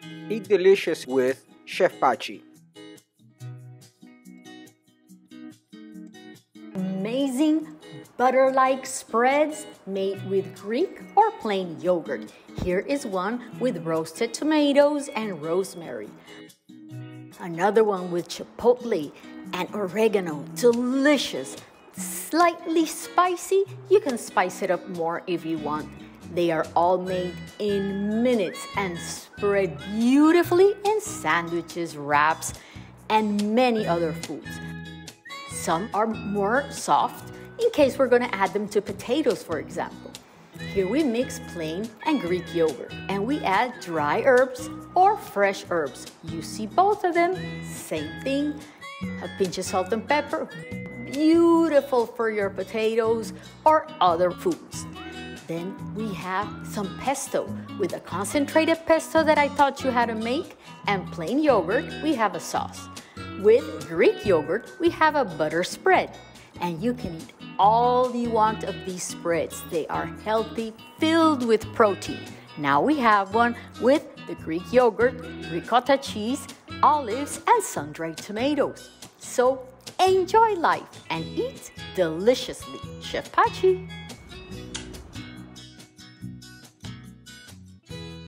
Eat delicious with Chef Pachi. Amazing butter-like spreads made with Greek or plain yogurt. Here is one with roasted tomatoes and rosemary. Another one with chipotle and oregano. Delicious. Slightly spicy. You can spice it up more if you want. They are all made in minutes and spread beautifully in sandwiches, wraps, and many other foods. Some are more soft in case we're going to add them to potatoes, for example. Here we mix plain and Greek yogurt, and we add dry herbs or fresh herbs. You see both of them, same thing. A pinch of salt and pepper, beautiful for your potatoes or other foods. Then we have some pesto. With a concentrated pesto that I taught you how to make and plain yogurt, we have a sauce. With Greek yogurt, we have a butter spread. And you can eat all you want of these spreads. They are healthy, filled with protein. Now we have one with the Greek yogurt, ricotta cheese, olives, and sun-dried tomatoes. So enjoy life and eat deliciously. Chef Pachi.